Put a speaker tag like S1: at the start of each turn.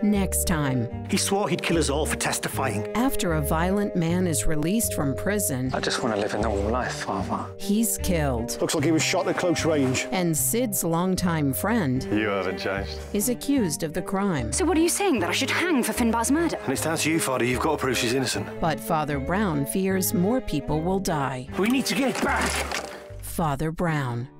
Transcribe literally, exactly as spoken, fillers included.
S1: Next time.
S2: He swore he'd kill us all for testifying.
S1: After a violent man is released from prison.
S3: I just want to live a normal life, Father.
S1: He's killed.
S4: Looks like he was shot at close range.
S1: And Sid's longtime friend.
S5: You haven't changed.
S1: Is accused of the crime.
S6: So what are you saying, that I should hang for Finbar's murder?
S5: And it's down to you, Father. You've got to prove she's innocent.
S1: But Father Brown fears more people will die.
S2: We need to get back.
S1: Father Brown.